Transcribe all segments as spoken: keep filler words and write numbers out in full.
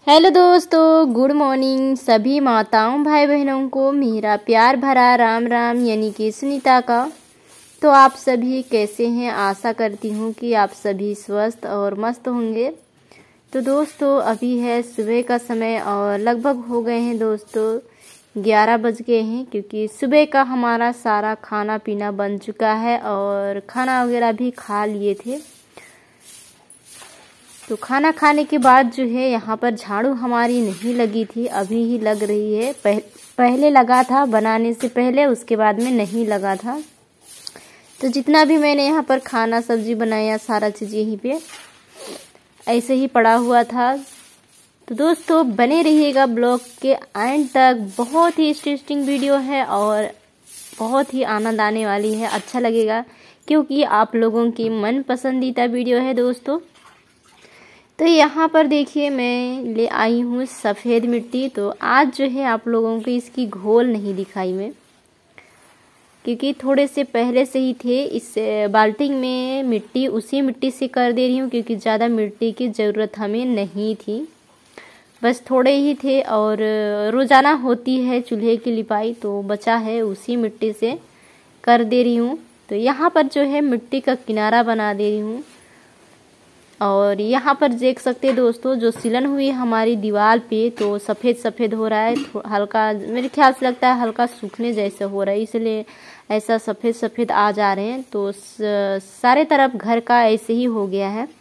Hello दोस्तों, good morning. सभी माताओं भाई बहनों को मेरा प्यार भरा राम राम, यानी कि सुनीता का। तो आप सभी कैसे हैं? आशा करती हूँ कि आप सभी स्वस्थ और मस्त होंगे। तो दोस्तों, अभी है सुबह का समय और लगभग हो गए हैं दोस्तों ग्यारह बज गए हैं, क्योंकि सुबह का हमारा सारा खाना पीना बन चुका है और खाना वगैरह भी खा लिए थे। तो खाना खाने के बाद जो है यहाँ पर झाड़ू हमारी नहीं लगी थी, अभी ही लग रही है। पह, पहले लगा था बनाने से पहले, उसके बाद में नहीं लगा था। तो जितना भी मैंने यहाँ पर खाना सब्जी बनाया सारा चीज़ यहीं पे ऐसे ही पड़ा हुआ था। तो दोस्तों बने रहिएगा ब्लॉग के एंड तक, बहुत ही इंटरेस्टिंग वीडियो है और बहुत ही आनंद आने वाली है। अच्छा लगेगा क्योंकि आप लोगों की मन पसंदीदा वीडियो है दोस्तों। तो यहाँ पर देखिए मैं ले आई हूँ सफ़ेद मिट्टी। तो आज जो है आप लोगों को इसकी घोल नहीं दिखाई मैं, क्योंकि थोड़े से पहले से ही थे इस बाल्टी में मिट्टी, उसी मिट्टी से कर दे रही हूँ, क्योंकि ज़्यादा मिट्टी की ज़रूरत हमें नहीं थी, बस थोड़े ही थे। और रोज़ाना होती है चूल्हे की लिपाई, तो बचा है उसी मिट्टी से कर दे रही हूँ। तो यहाँ पर जो है मिट्टी का किनारा बना दे रही हूँ। और यहाँ पर देख सकते हैं दोस्तों, जो सिलन हुई हमारी दीवार पे तो सफ़ेद सफ़ेद हो रहा है, हल्का मेरे ख्याल से लगता है हल्का सूखने जैसे हो रहा है, इसलिए ऐसा सफ़ेद सफ़ेद आ जा रहे हैं। तो सारे तरफ घर का ऐसे ही हो गया है।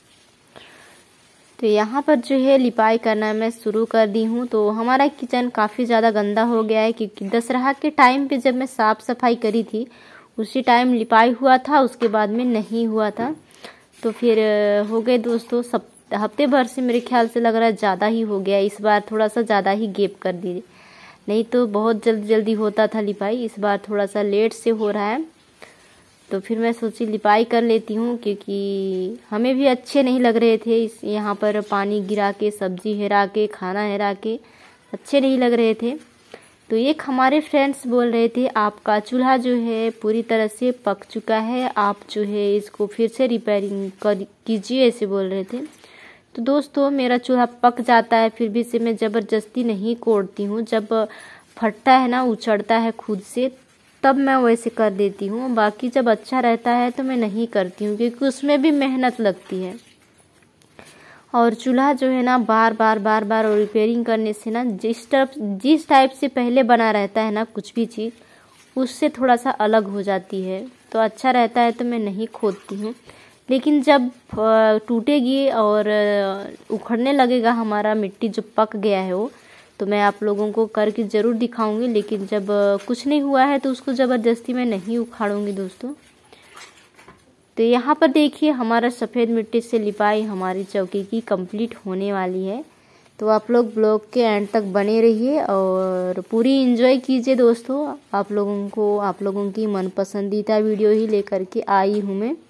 तो यहाँ पर जो है लिपाई करना मैं शुरू कर दी हूँ। तो हमारा किचन काफ़ी ज़्यादा गंदा हो गया है, क्योंकि दशहरा के टाइम पे जब मैं साफ़ सफाई करी थी उसी टाइम लिपाई हुआ था, उसके बाद में नहीं हुआ था। तो फिर हो गए दोस्तों सब हफ्ते भर से, मेरे ख्याल से लग रहा है ज़्यादा ही हो गया। इस बार थोड़ा सा ज़्यादा ही गैप कर दी, नहीं तो बहुत जल्दी जल्दी होता था लिपाई, इस बार थोड़ा सा लेट से हो रहा है। तो फिर मैं सोची लिपाई कर लेती हूँ, क्योंकि हमें भी अच्छे नहीं लग रहे थे इस यहाँ पर पानी गिरा के, सब्जी हेरा के, खाना हेरा के अच्छे नहीं लग रहे थे। तो एक हमारे फ्रेंड्स बोल रहे थे आपका चूल्हा जो है पूरी तरह से पक चुका है, आप जो है इसको फिर से रिपेयरिंग कर कीजिए, ऐसे बोल रहे थे। तो दोस्तों मेरा चूल्हा पक जाता है, फिर भी से मैं ज़बरदस्ती नहीं कोड़ती हूँ। जब फटता है ना, उछड़ता है खुद से, तब मैं वैसे कर देती हूँ। बाकी जब अच्छा रहता है तो मैं नहीं करती हूँ, क्योंकि उसमें भी मेहनत लगती है। और चूल्हा जो है ना बार बार बार बार और रिपेयरिंग करने से ना, जिस टाइप जिस टाइप से पहले बना रहता है ना कुछ भी चीज़, उससे थोड़ा सा अलग हो जाती है। तो अच्छा रहता है तो मैं नहीं खोदती हूँ। लेकिन जब टूटेगी और उखड़ने लगेगा हमारा मिट्टी जो पक गया है वो, तो मैं आप लोगों को करके ज़रूर दिखाऊंगी। लेकिन जब कुछ नहीं हुआ है तो उसको ज़बरदस्ती मैं नहीं उखाड़ूंगी दोस्तों। तो यहाँ पर देखिए हमारा सफ़ेद मिट्टी से लिपाई हमारी चौकी की कंप्लीट होने वाली है। तो आप लोग ब्लॉग के एंड तक बने रहिए और पूरी एंजॉय कीजिए दोस्तों। आप लोगों को आप लोगों की मन पसंदीदा वीडियो ही लेकर के आई हूँ मैं।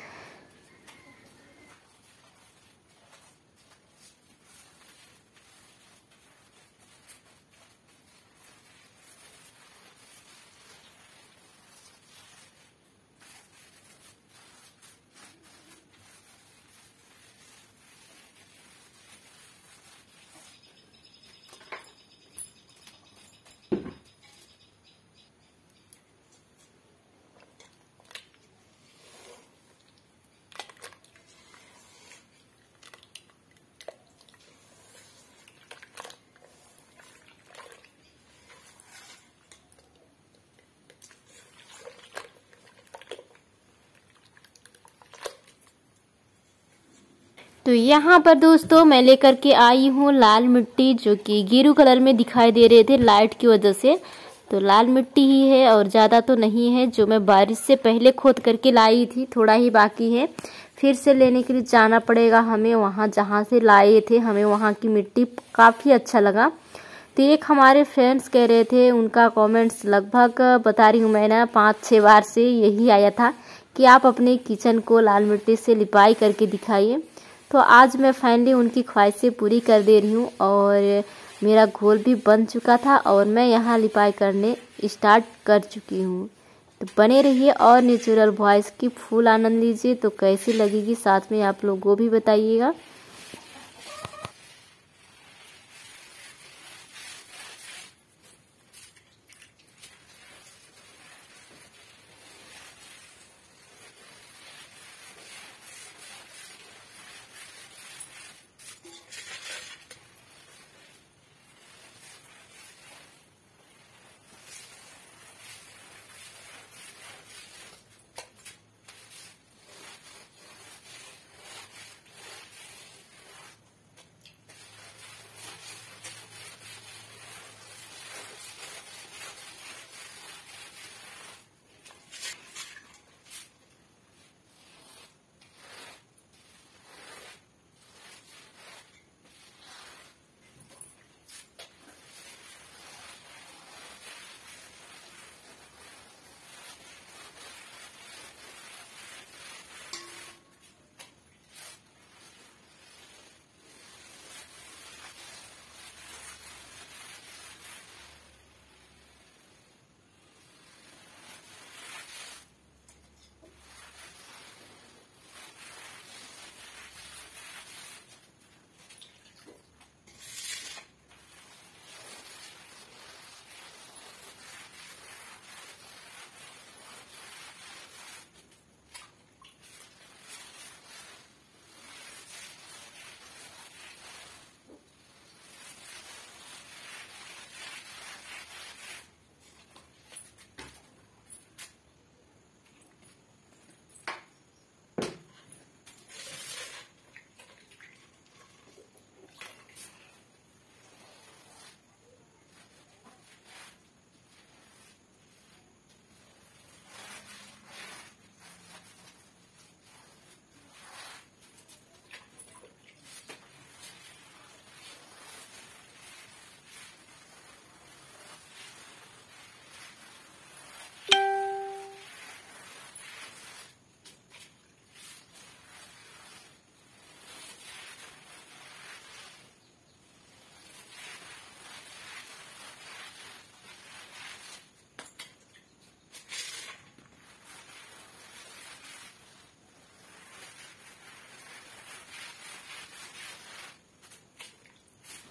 तो यहाँ पर दोस्तों मैं लेकर के आई हूँ लाल मिट्टी, जो कि गेरू कलर में दिखाई दे रहे थे लाइट की वजह से। तो लाल मिट्टी ही है और ज़्यादा तो नहीं है, जो मैं बारिश से पहले खोद करके लाई थी, थोड़ा ही बाकी है। फिर से लेने के लिए जाना पड़ेगा हमें, वहाँ जहाँ से लाए थे हमें वहाँ की मिट्टी काफ़ी अच्छा लगा। तो एक हमारे फ्रेंड्स कह रहे थे, उनका कमेंट्स लगभग बता रही हूँ मैं ना पाँच छः बार से यही आया था कि आप अपने किचन को लाल मिट्टी से लिपाई करके दिखाइए। तो आज मैं फाइनली उनकी ख्वाहिशें पूरी कर दे रही हूँ और मेरा घोल भी बन चुका था और मैं यहाँ लिपाई करने स्टार्ट कर चुकी हूँ। तो बने रहिए और नेचुरल वॉइस की फुल आनंद लीजिए। तो कैसी लगेगी साथ में आप लोगों को भी बताइएगा।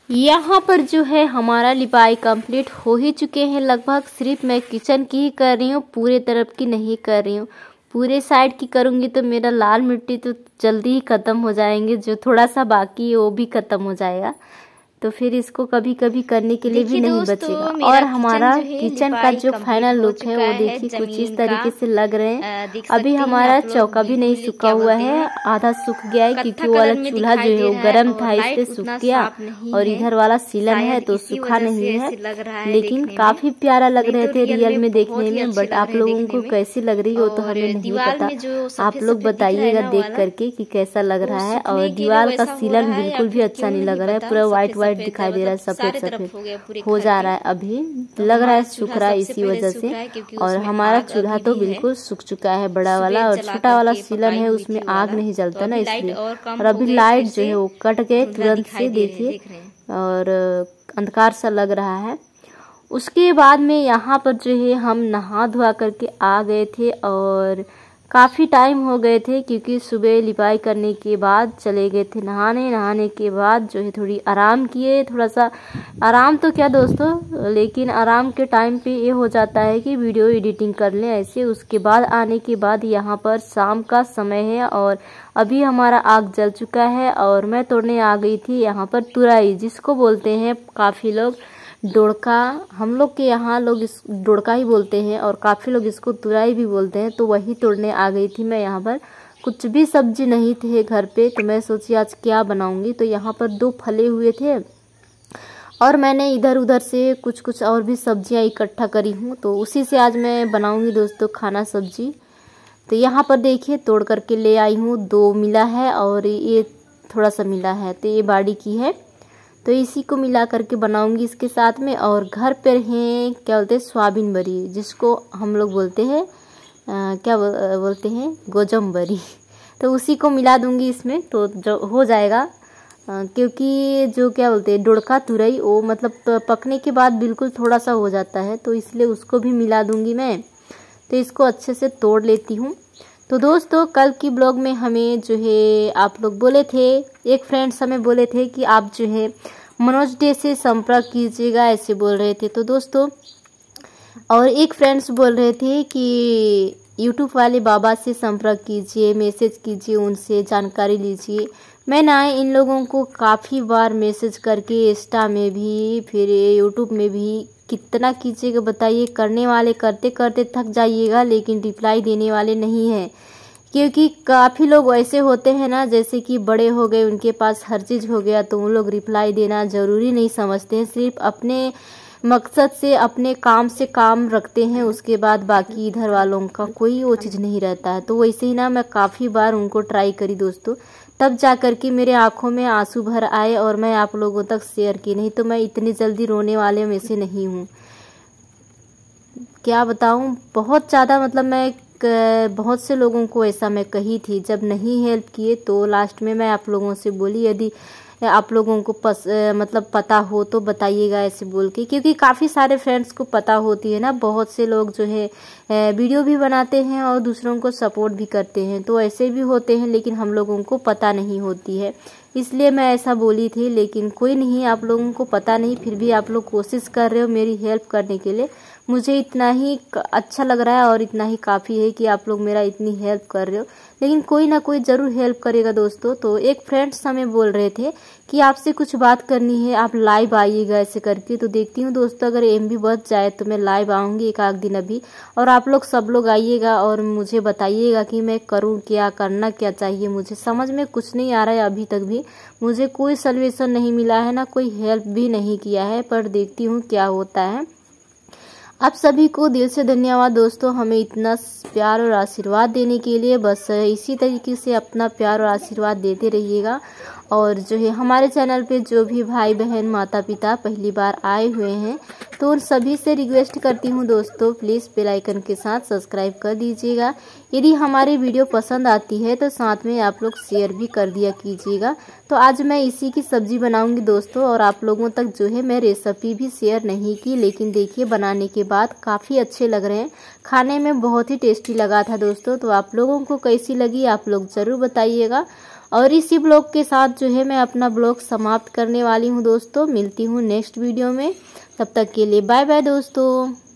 यहाँ पर जो है हमारा लिपाई कंप्लीट हो ही चुके हैं लगभग। सिर्फ मैं किचन की ही कर रही हूँ, पूरे तरफ की नहीं कर रही हूँ। पूरे साइड की करूँगी तो मेरा लाल मिट्टी तो जल्दी ही ख़त्म हो जाएंगे, जो थोड़ा सा बाकी है वो भी ख़त्म हो जाएगा, तो फिर इसको कभी कभी करने के लिए भी नहीं बचेगा। और हमारा किचन का जो फाइनल लुक है वो देखिए कुछ इस तरीके से लग रहे हैं। अभी हमारा चौका भी नहीं सूखा हुआ है, आधा सूख गया है क्योंकि वो वाला चूल्हा जो है वो गर्म था इसलिए सूख गया, और इधर वाला सीलन है तो सूखा नहीं है, लेकिन काफी प्यारा लग रहे थे रियल में देखने में। बट आप लोगों को कैसी लग रही हो तो हमें नहीं पता, आप लोग बताइएगा देख करके कि कैसा लग रहा है। और दीवार का सीलन बिल्कुल भी अच्छा नहीं लग रहा है, पूरा व्हाइट व्हाइट दिखाई दे रहा है, सफेद सफेद हो जा रहा है, अभी लग रहा है सूख रहा है इसी वजह से। और हमारा चूल्हा तो बिल्कुल सूख चुका है बड़ा वाला, और छोटा वाला सीलन है उसमें आग नहीं जलता ना इसलिए। और अभी लाइट जो है वो कट गए तुरंत से, देखिए, और अंधकार सा लग रहा है। उसके बाद में यहाँ पर जो है हम नहा धोआ करके आ गए थे, और काफ़ी टाइम हो गए थे क्योंकि सुबह लिपाई करने के बाद चले गए थे नहाने। नहाने के बाद जो है थोड़ी आराम किए, थोड़ा सा आराम तो क्या दोस्तों, लेकिन आराम के टाइम पे ये हो जाता है कि वीडियो एडिटिंग कर लें ऐसे। उसके बाद आने के बाद यहाँ पर शाम का समय है और अभी हमारा आग जल चुका है, और मैं तोड़ने आ गई थी यहाँ पर तुरई, जिसको बोलते हैं काफ़ी लोग डोड़का। हम लोग के यहाँ लोग इस डोड़का ही बोलते हैं और काफ़ी लोग इसको तुरई भी बोलते हैं, तो वही तोड़ने आ गई थी मैं यहाँ पर। कुछ भी सब्जी नहीं थे घर पे, तो मैं सोची आज क्या बनाऊंगी। तो यहाँ पर दो फले हुए थे और मैंने इधर उधर से कुछ कुछ और भी सब्जियाँ इकट्ठा करी हूँ, तो उसी से आज मैं बनाऊँगी दोस्तों खाना सब्जी। तो यहाँ पर देखिए तोड़ करके ले आई हूँ, दो मिला है और ये थोड़ा सा मिला है, तो ये बाड़ी की है, तो इसी को मिला करके बनाऊंगी इसके साथ में। और घर पर हैं क्या बोलते हैं सोयाबीन बरी, जिसको हम लोग बोलते हैं आ, क्या बोलते हैं गोजम बरी, तो उसी को मिला दूंगी इसमें, तो जो हो जाएगा। आ, क्योंकि जो क्या बोलते हैं डोड़का तुरई वो मतलब पकने के बाद बिल्कुल थोड़ा सा हो जाता है, तो इसलिए उसको भी मिला दूंगी मैं। तो इसको अच्छे से तोड़ लेती हूँ। तो दोस्तों कल की ब्लॉग में हमें जो है आप लोग बोले थे, एक फ्रेंड्स हमें बोले थे कि आप जो है मनोज डे से संपर्क कीजिएगा, ऐसे बोल रहे थे। तो दोस्तों और एक फ्रेंड्स बोल रहे थे कि यूट्यूब वाले बाबा से संपर्क कीजिए, मैसेज कीजिए, उनसे जानकारी लीजिए। मैं ना इन लोगों को काफ़ी बार मैसेज करके इंस्टा में भी फिर यूट्यूब में भी कितना कीजिएगा बताइए, करने वाले करते करते थक जाइएगा, लेकिन रिप्लाई देने वाले नहीं हैं। क्योंकि काफ़ी लोग ऐसे होते हैं ना, जैसे कि बड़े हो गए, उनके पास हर चीज़ हो गया, तो उन लोग रिप्लाई देना ज़रूरी नहीं समझते हैं, सिर्फ अपने मकसद से अपने काम से काम रखते हैं, उसके बाद बाकी इधर वालों का कोई वो चीज़ नहीं रहता है। तो वैसे ही ना मैं काफ़ी बार उनको ट्राई करी दोस्तों, तब जा कर के मेरे आँखों में आंसू भर आए और मैं आप लोगों तक शेयर की, नहीं तो मैं इतनी जल्दी रोने वाले में से नहीं हूँ। क्या बताऊँ, बहुत ज़्यादा मतलब मैं बहुत से लोगों को ऐसा मैं कही थी, जब नहीं हेल्प किए तो लास्ट में मैं आप लोगों से बोली यदि आप लोगों को पस, मतलब पता हो तो बताइएगा ऐसे बोल के। क्योंकि काफ़ी सारे फ्रेंड्स को पता होती है ना, बहुत से लोग जो है वीडियो भी बनाते हैं और दूसरों को सपोर्ट भी करते हैं, तो ऐसे भी होते हैं, लेकिन हम लोगों को पता नहीं होती है, इसलिए मैं ऐसा बोली थी। लेकिन कोई नहीं, आप लोगों को पता नहीं, फिर भी आप लोग कोशिश कर रहे हो मेरी हेल्प करने के लिए, मुझे इतना ही अच्छा लग रहा है और इतना ही काफ़ी है कि आप लोग मेरा इतनी हेल्प कर रहे हो। लेकिन कोई ना कोई ज़रूर हेल्प करेगा दोस्तों। तो एक फ्रेंड्स हमें बोल रहे थे कि आपसे कुछ बात करनी है, आप लाइव आइएगा ऐसे करके। तो देखती हूँ दोस्तों, अगर एम बी बच जाए तो मैं लाइव आऊँगी एक आध दिन अभी, और आप लोग सब लोग आइएगा और मुझे बताइएगा कि मैं करूँ क्या, करना क्या चाहिए। मुझे समझ में कुछ नहीं आ रहा है, अभी तक भी मुझे कोई सॉल्यूशन नहीं मिला है ना, कोई हेल्प भी नहीं किया है, पर देखती हूँ क्या होता है। आप सभी को दिल से धन्यवाद दोस्तों, हमें इतना प्यार और आशीर्वाद देने के लिए। बस इसी तरीके से अपना प्यार और आशीर्वाद देते रहिएगा। और जो है हमारे चैनल पे जो भी भाई बहन माता पिता पहली बार आए हुए हैं, तो उन सभी से रिक्वेस्ट करती हूँ दोस्तों, प्लीज़ बेल आइकन के साथ सब्सक्राइब कर दीजिएगा। यदि हमारी वीडियो पसंद आती है तो साथ में आप लोग शेयर भी कर दिया कीजिएगा। तो आज मैं इसी की सब्ज़ी बनाऊंगी दोस्तों, और आप लोगों तक जो है मैं रेसिपी भी शेयर नहीं की, लेकिन देखिए बनाने के बाद काफ़ी अच्छे लग रहे हैं, खाने में बहुत ही टेस्टी लगा था दोस्तों। तो आप लोगों को कैसी लगी आप लोग ज़रूर बताइएगा। और इसी ब्लॉग के साथ जो है मैं अपना ब्लॉग समाप्त करने वाली हूँ दोस्तों। मिलती हूँ नेक्स्ट वीडियो में, तब तक के लिए बाय बाय दोस्तों।